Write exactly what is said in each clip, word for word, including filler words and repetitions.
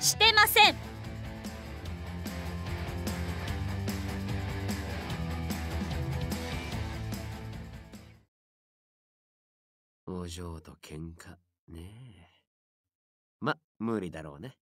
してません。 お嬢と喧嘩ねえ。ま、無理だろうね。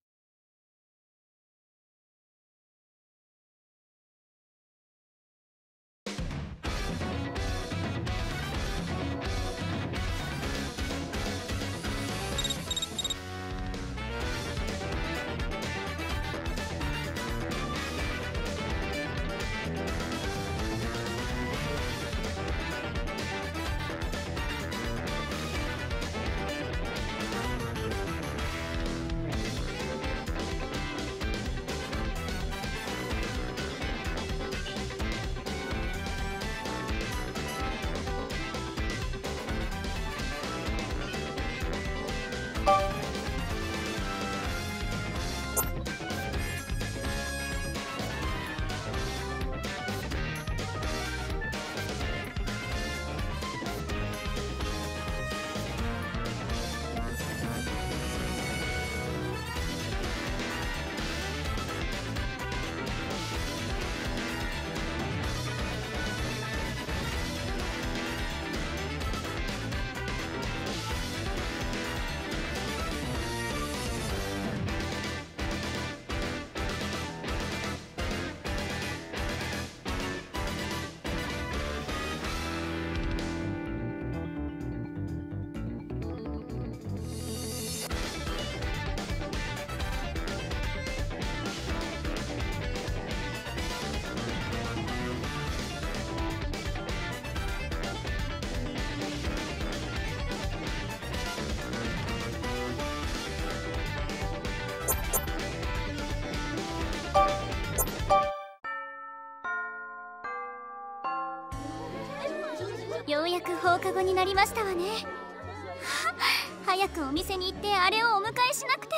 ようやく放課後になりましたわね。早くお店に行ってあれをお迎えしなくては。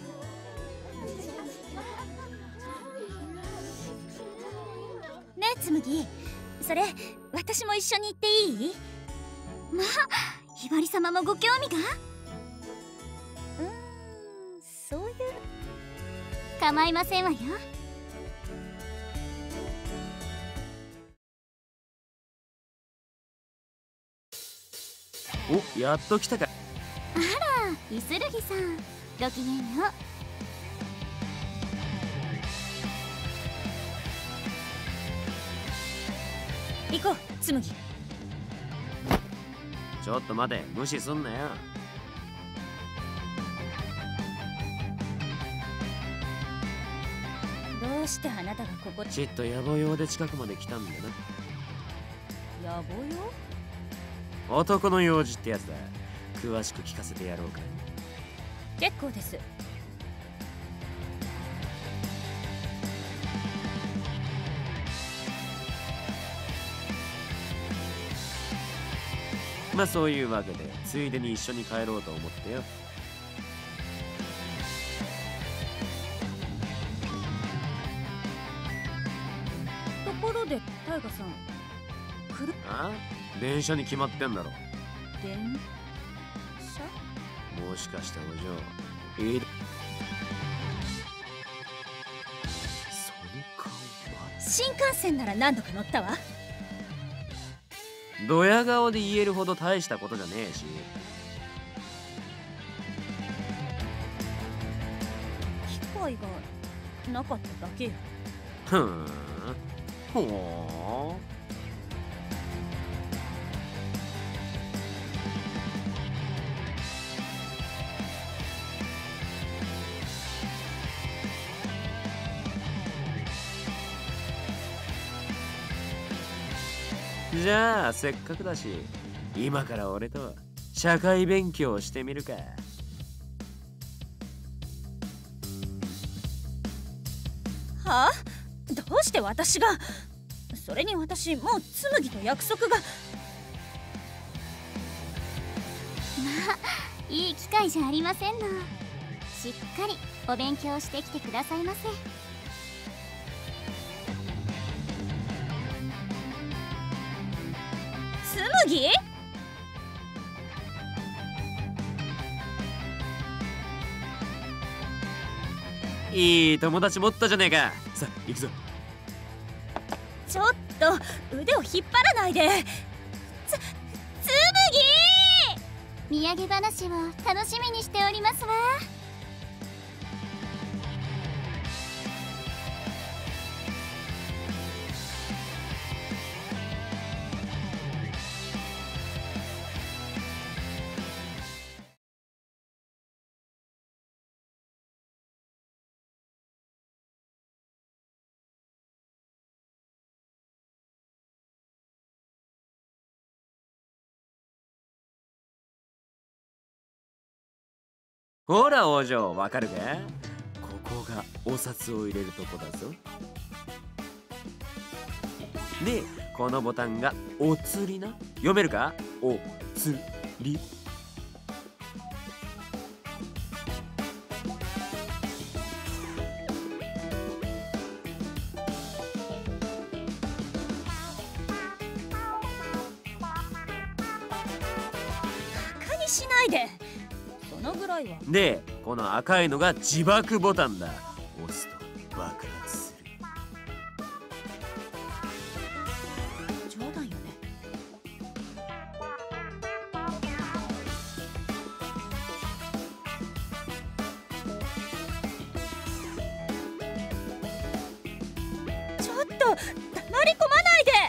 ねえ紬、それ私も一緒に行っていい？ まあ、ひばり様もご興味が？ うーん、そういう。 構いませんわよ。 お、やっと来たか。 あら、イスルギさん、ごきげんよう。 行こう紬。 ちょっと待て、無視すんなよ。 どうしてあなたがここ？ ちっと野暮用で近くまで来たんだな。 野暮用？ 男の用事ってやつだ。詳しく聞かせてやろうか。 結構です。 まあそういうわけでついでに一緒に帰ろうと思ってよ。 ところでタイガさん、来る？ ああ、電車に決まってんだろ。 電車？ もしかしてお嬢、いいだ。その顔は新幹線なら何度か乗ったわ。 ドヤ顔で言えるほど大したことじゃねえし。 機会がなかっただけよ。 ふーん、ほー。じゃあせっかくだし今から俺と社会勉強してみるか。 はあ？どうして私が？それに私もう紬と約束が。 まあ、いい機会じゃありませんの。しっかりお勉強してきてくださいませ。 紬？ いい友達持ったじゃねえか。さあ行くぞ。 ちょっと腕を引っ張らないで。つ、つむぎ。 土産話を楽しみにしておりますわ。 ほら王女、わかるか？ここがお札を入れるとこだぞ。で、このボタンがお釣りな。読めるか？お釣り。 バカにしないで。そのぐらいは。 で、この赤いのが自爆ボタンだ。押すと爆発する。 冗談よね。ちょっと黙り込まないで。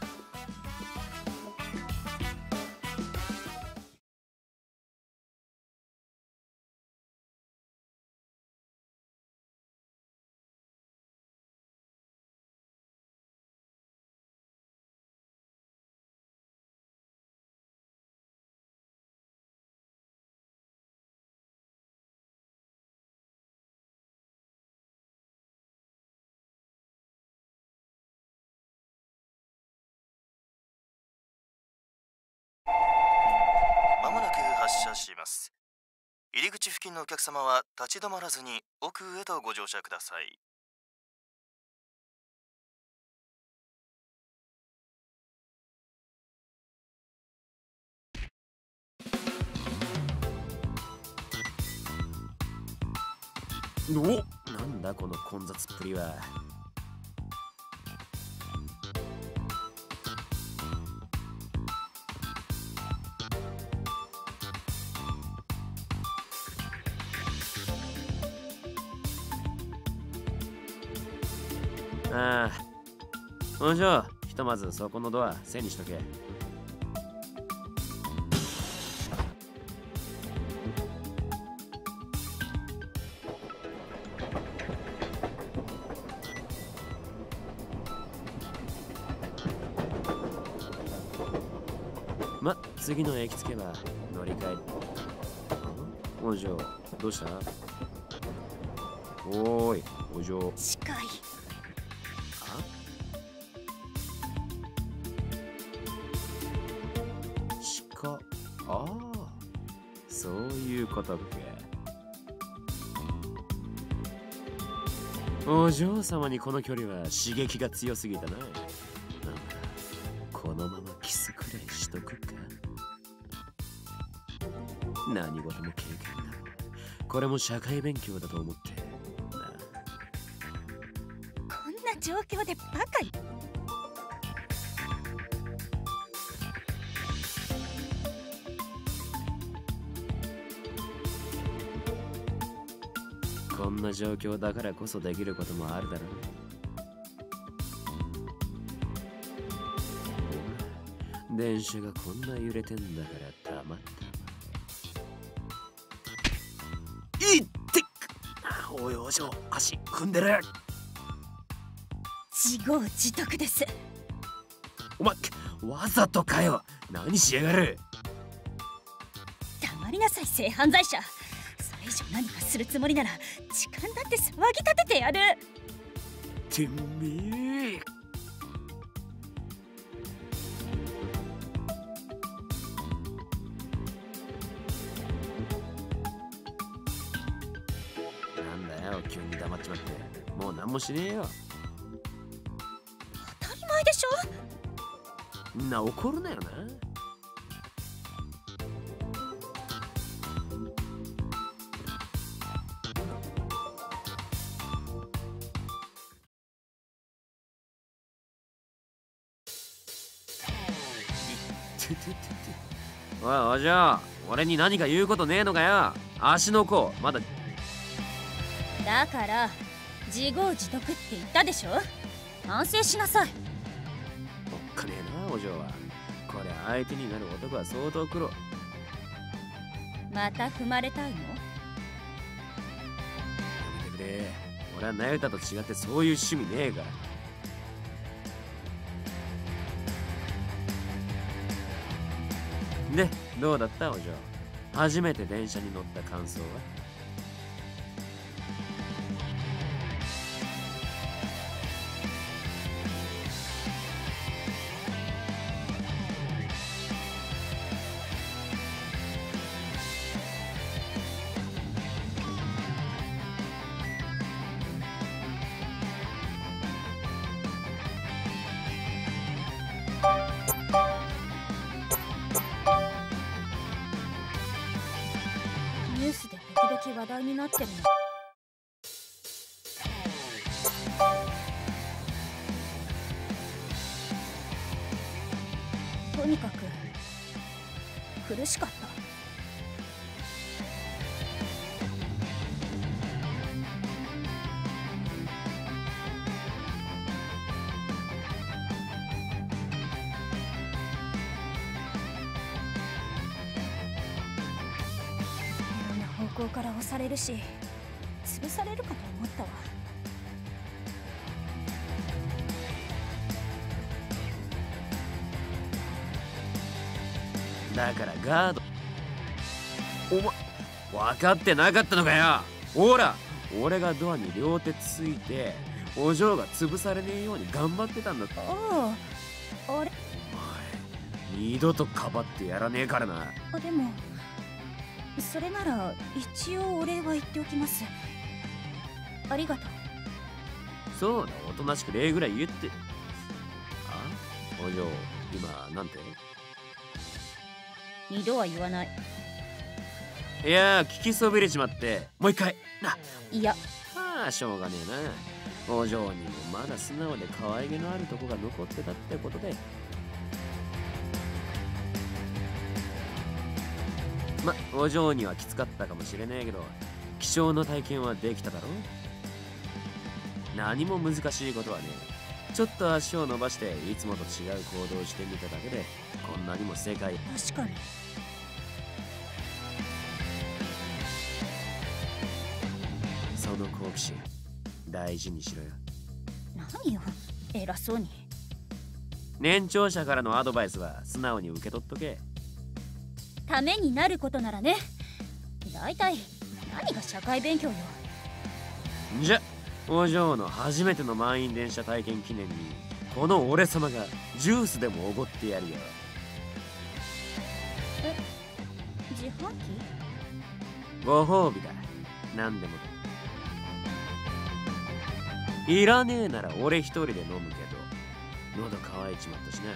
まもなく発車します。入り口付近のお客様は立ち止まらずに奥へとご乗車ください。 お、なんだこの混雑っぷりは。ああ、お嬢、ひとまずそこのドア背にしとけ。ま、次の駅着けば乗り換え。お嬢、どうした？おーい、お嬢。 近い。 ああ、そういうことか。お嬢様にこの距離は刺激が強すぎたな。なんだ、このままキスくらいしとくか。何事も経験だ。これも社会勉強だと思ってな。 こんな状況でバカに。 こんな状況だからこそできることもあるだろう。ほら、電車がこんな揺れてんだからたまったま。いってっ、おいお嬢、足踏んでる。 自業自得です。 お前、わざとかよ。何しやがる。 黙りなさい、性犯罪者。それ以上何かするつもりなら時間だって騒ぎ立ててやる。 てめえ。なんだよ、急に黙っちまって。もう何もしねえよ。 当たり前でしょ。 みんな怒るなよな。 おいお嬢、俺に何か言うことねえのかよ。足の甲まだ。 だから自業自得って言ったでしょ。反省しなさい。 おっかねえなお嬢は。これ相手になる男は相当苦労。 また踏まれたいの？ やめてくれ。俺はナユタと違ってそういう趣味ねえから。で、どうだったお嬢。初めて電車に乗った感想は？ ニュースで時々話題になってるの。とにかく苦しかった。方向から押されるし、潰されるかと思ったわ。 だからガード。おま、分かってなかったのかよ。ほら、俺がドアに両手ついてお嬢が潰されねえように頑張ってたんだと。 ああ、あれ。 お前、二度とかばってやらねえからな。 あ、でもそれなら一応お礼は言っておきます。ありがとう。 そうだ、おとなしく礼ぐらい言って。あ、お嬢、今なんて？ 二度は言わない。 いやー、聞きそびれちまって。もう一回な。 いや、 ああ、しょうがねえな。お嬢にもまだ素直で可愛げのあるとこが残ってたってことで。ま、お嬢にはきつかったかもしれねえけど、貴重な体験はできただろ。何も難しいことはねえ。ちょっと足を伸ばしていつもと違う行動をしてみただけで、こんなにも世界。 確かに。 その好奇心大事にしろよ。 何よ、偉そうに。 年長者からのアドバイスは素直に受け取っとけ。 ためになることならね。だいたい何が社会勉強よ。 じゃ、お嬢の初めての満員電車体験記念にこの俺様がジュースでもおごってやるよ。 え、自販機？ ご褒美だ。何でも。いらねえなら俺一人で飲むけど、喉乾いちまったしな。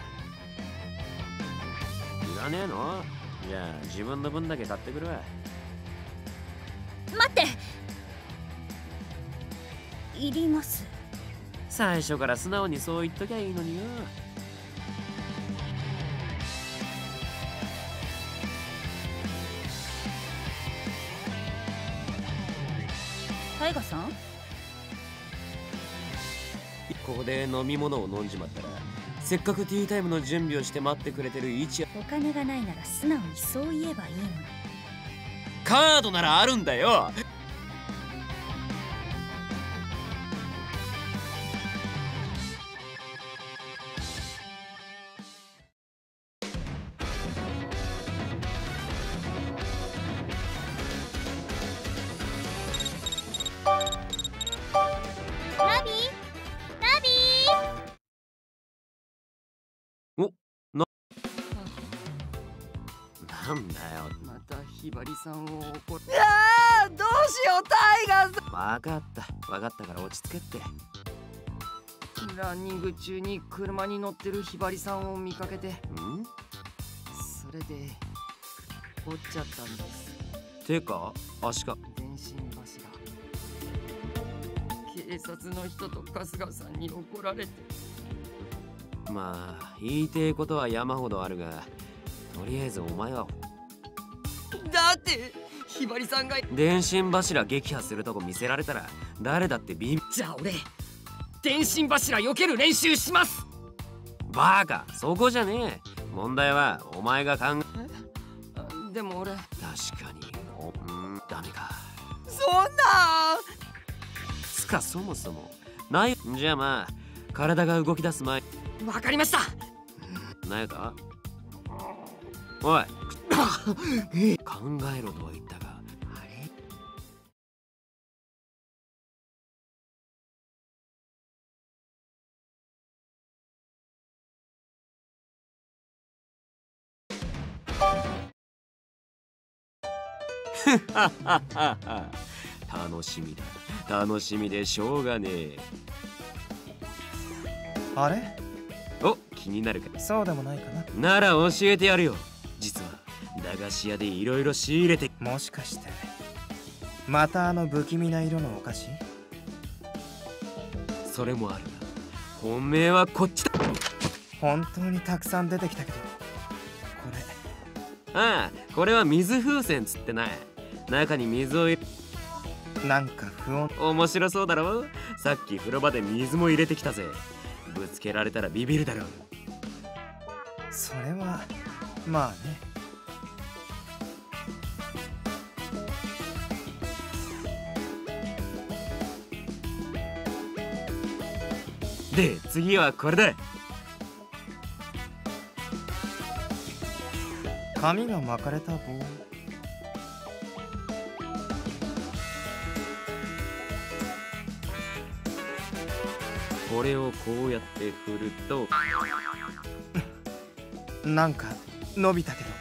いらねえの？じゃあ自分の分だけ買ってくるわ。 待って、いります。 最初から素直にそう言っときゃいいのによ。 タイガさん、 ここで飲み物を飲んじまったら、せっかくティータイムの準備をして待ってくれてる一夜。 お金がないなら素直にそう言えばいいのに。 カードならあるんだよ。 ラビー、ラビー。 お、な、なんだよ。 またひばりさんを怒る。 いやー、どうしよう、タイガーさん。 わかった、わかったから落ち着けって。 ランニング中に車に乗ってるひばりさんを見かけて、 ん？ それで折っちゃったんです。 てか、足か。 電信柱。警察の人と春日さんに怒られて。 まあ、言いてえことは山ほどあるが、 とりあえずお前はだってひばりさんが。 電信柱撃破するとこ見せられたら誰だってビン。 じゃあ俺電信柱避ける練習します。 バーカ、そこじゃねえ。問題はお前が考え。でも俺確かにおんダメか。 そんなつかそもそもない。じゃあまあ体が動き出す前。 わかりました。 なやかおい考えろとは言ったが、あれ楽しみだ、楽しみでしょうがねえ。 あれ？ お、気になるか。 そうでもないかな。 なら教えてやるよ。実は駄菓子屋でいろいろ仕入れて。 もしかしてまたあの不気味な色のお菓子？ それもあるが本命はこっちだ。 本当にたくさん出てきたけど、これ。ああ、これは水風船つってな。中に水を入れ。なんか不穏。 面白そうだろ。さっき風呂場で水も入れてきたぜ。ぶつけられたらビビるだろう。 それはまあね。 で、次はこれだ。 紙が巻かれた棒。 これをこうやって振るとなんか伸びたけど。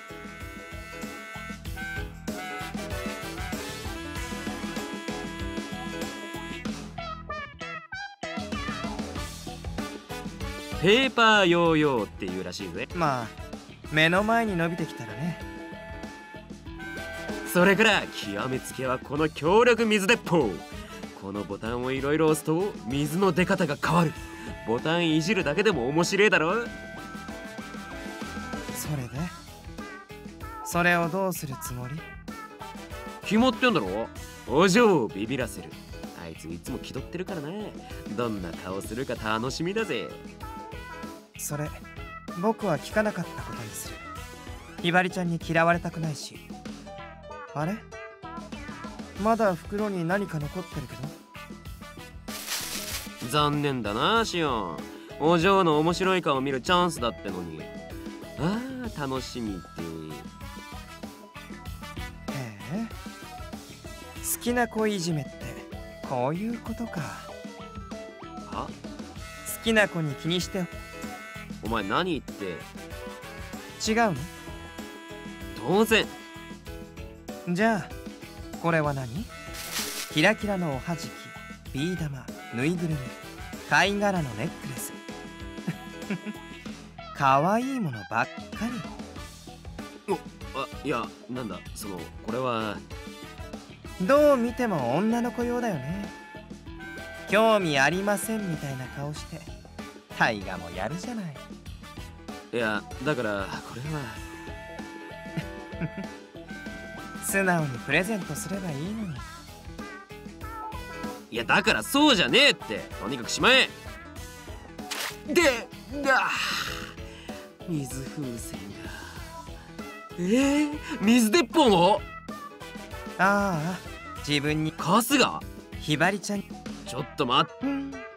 ペーパーヨーヨーっていうらしいぜ。 まあ目の前に伸びてきたらね。 それから極めつけはこの強力水鉄砲。このボタンをいろいろ押すと水の出方が変わる。ボタンいじるだけでも面白いだろ。 それでそれをどうするつもり？ 決まってんだろ。お嬢をビビらせる。あいついつも気取ってるからな。どんな顔するか楽しみだぜ。 それ僕は聞かなかったことにする。ひばりちゃんに嫌われたくないし。あれ？まだ袋に何か残ってるけど。 残念だなシオン。お嬢の面白い顔を見るチャンスだってのに。ああ、楽しみって。 へえ、好きな子いじめってこういうことか。 は？ 好きな子に気にして。 お前何言って。 違うの？ 当然。 じゃあこれは何？キラキラのおはじき、ビー玉、ぬいぐるみ、貝殻のネックレス。かわいいものばっかり。お、あ、いや、なんだ、その、これは。 どう見ても女の子用だよね。興味ありませんみたいな顔してタイガもやるじゃない。 いや、だからこれは素直にプレゼントすればいいのに。 いや、だからそうじゃねえって。とにかくしまえ。で、だ水風船が。えー、水鉄砲も？ ああ、自分に。 カスが？ ひばりちゃん。 ちょっと待って。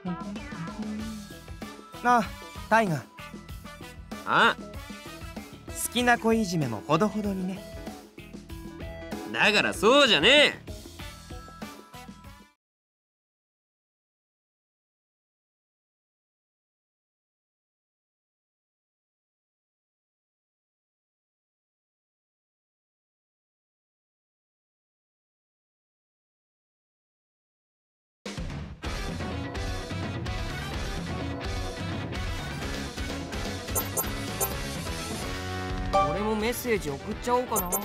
ああ、タイガ。 あ？ 好きな子いじめもほどほどにね。 だからそうじゃねえ。 俺もメッセージ送っちゃおうかな。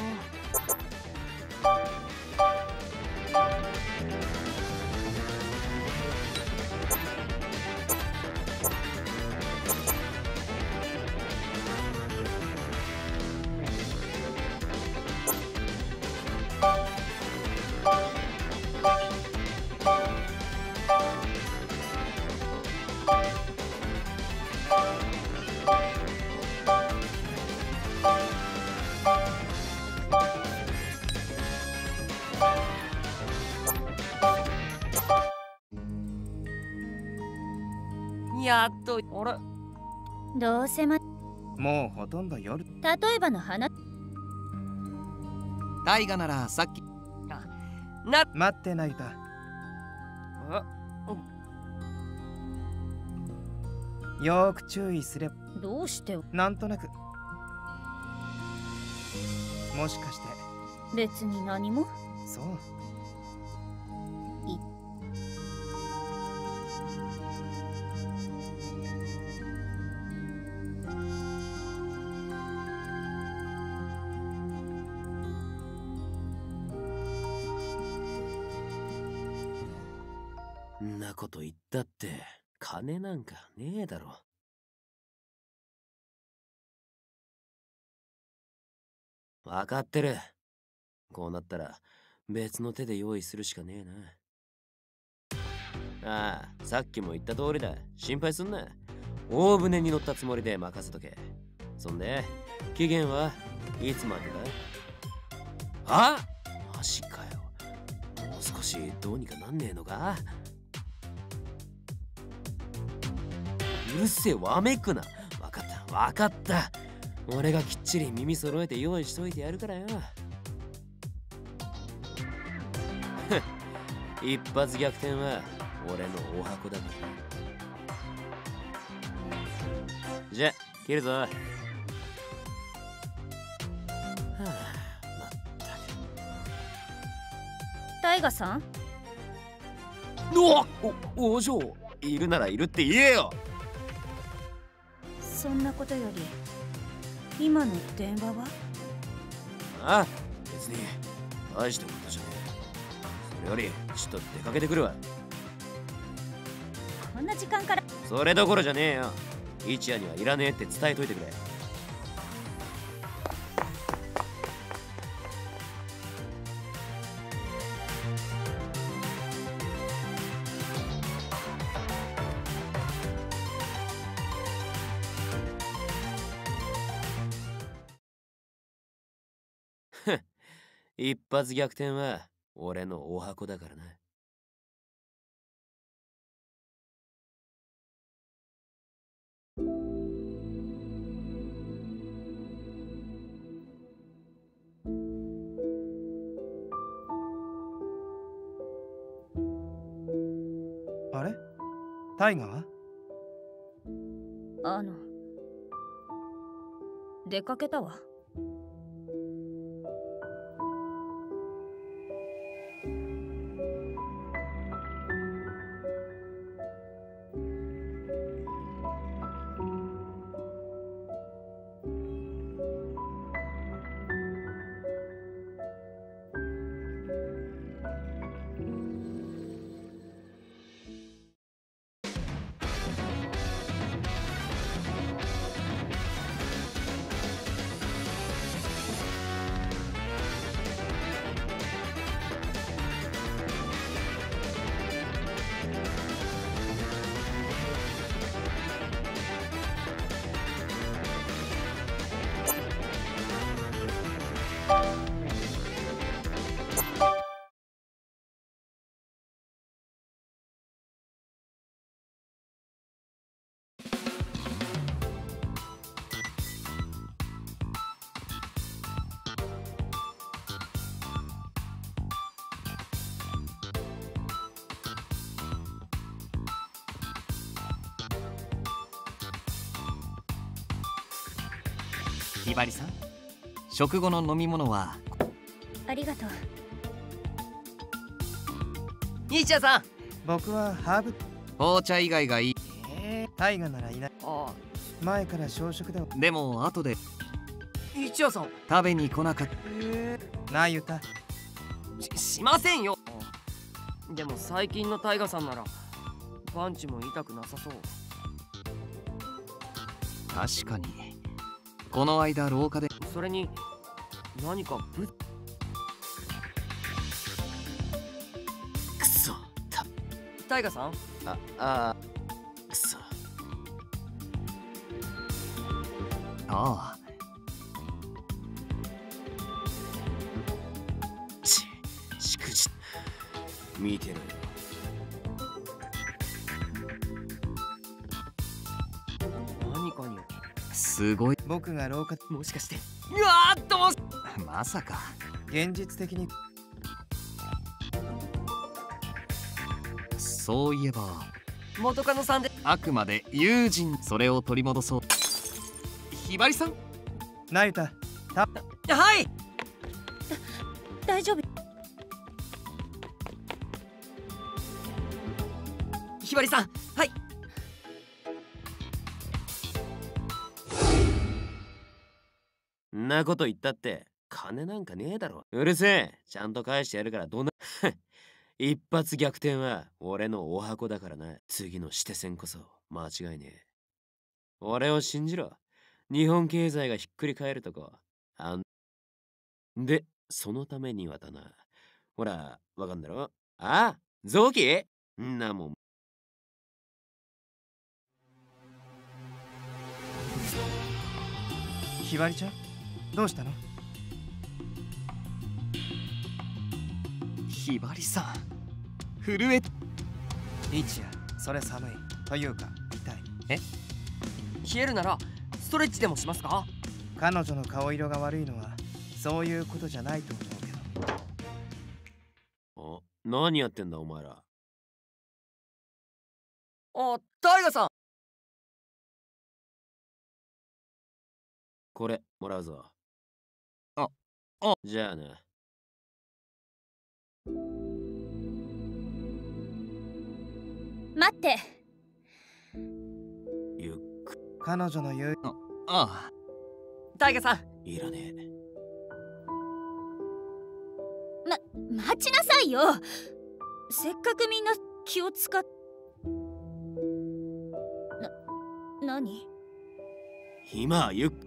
やっと。あれ、 どうせまもうほとんど夜。 例えばの話。 タイガならさっきな、 待ってなゆた。よーく注意すれば。 どうしてなんとなく。もしかして。 別に何も。 そう。 いんなこと言ったって金なんかねえだろ。わかってる。こうなったら別の手で用意するしかねえな。ああ、さっきも言った通りだ。心配すんな。大船に乗ったつもりで任せとけ。そんで期限はいつまでだ？あ、マジかよ。もう少しどうにかなんねえのか？うるせえ、わめくな。わかったわかった。俺がきっちり耳揃えて用意しといてやるからよ。一発逆転は俺のお箱だから。じゃ、切るぞ。はあ、まったく。 タイガさん。 おお、お嬢、いるならいるって言えよ。 そんなことより今の電話は？ ああ、別に大したことじゃねえ。それよりちょっと出かけてくるわ。 こんな時間から。 それどころじゃねえよ。一夜にはいらねえって伝えといてくれ。一発逆転は俺のお箱だからな。 あれ？タイガは？ あの出かけたわ。 ひばりさん、食後の飲み物は？ ありがとう。 兄ちゃんさん。 僕はハーブ。 紅茶以外がいい。 えー、タイガならいない。 ああ、 前から朝食で。 でも後で一夜さん食べに来なかった。 えなゆた。 ー、し, しませんよ。でも最近のタイガさんならパンチも痛くなさそう。 確かにこの間廊下で。 それに何かぶくそたタイガさん。 ああくそ。 ああ、 ちしくじ見てろよ。 すごい。 僕が廊下。 もしかしてうわーっとまさか。 現実的に。 そういえば元カノさんであくまで友人、それを取り戻そう。ひばりさん、 なゆた、たはい大丈夫。 ひばりさん、はい。 んなこと言ったって金なんかねえだろ。うるせえ、ちゃんと返してやるからどんな一発逆転は俺のお箱だからな。次のして戦こそ間違いねえ。俺を信じろ。日本経済がひっくり返るとこあんで、そのためにはだな、ほらわかんだろ。ああ、臓器んなもん。 ひばりちゃん、どうしたの？ ひばりさん、震え。 一夜、それ寒いというか痛い。 え、冷えるならストレッチでもしますか？ 彼女の顔色が悪いのはそういうことじゃないと思うけど。 あ、何やってんだお前ら。 あ、タイガさん。 これもらうぞ。 あ、あ、 じゃあな。 待って。 ゆっく彼女の言う。 ああ、 タイガさん。 いらねえ。 ま、待ちなさいよ。せっかくみんな気を使っ。な、何？ 今はゆっ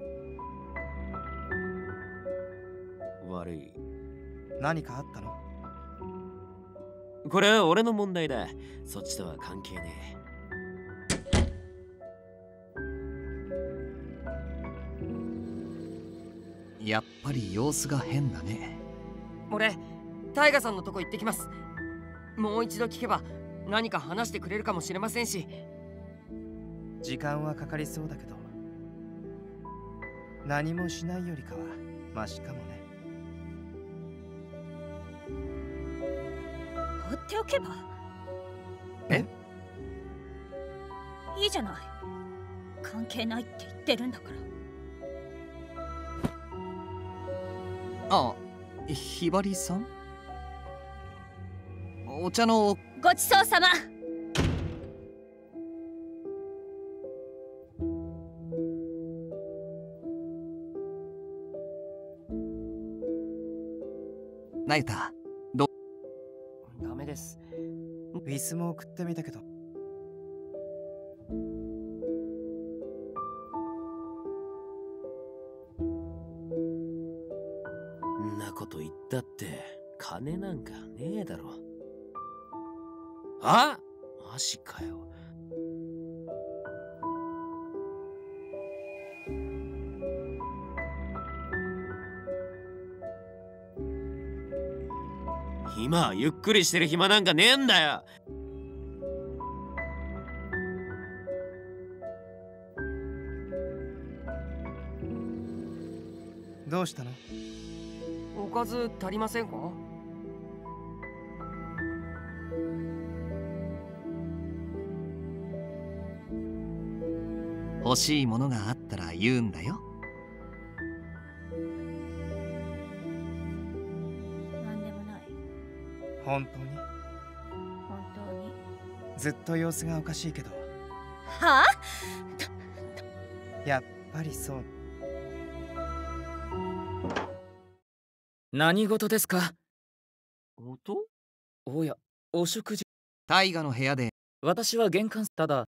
悪い。 何かあったの？ これは俺の問題だ。そっちとは関係ねえ。やっぱり様子が変だね。 俺タイガさんのとこ行ってきます。もう一度聞けば何か話してくれるかもしれませんし。 時間はかかりそうだけど、何もしないよりかはマシかもね。 放っておけば。 え？ いいじゃない。関係ないって言ってるんだから。 あ、ひばりさん、お茶の。 ごちそうさま。 ナユタ、 ダメです。 ウィスも送ってみたけど。 んなこと言ったって金なんかねえだろ。あ、マジかよ。今はゆっくりしてる暇なんかねえんだよ。 どうしたの？ おかず足りませんか？ 欲しいものがあったら言うんだよ。 なんでもない。 本当に？ 本当に。 ずっと様子がおかしいけど。 はあ？ やっぱりそう。 何事ですか？ 音？ おや、お食事。 タイガの部屋で。 私は玄関。ただ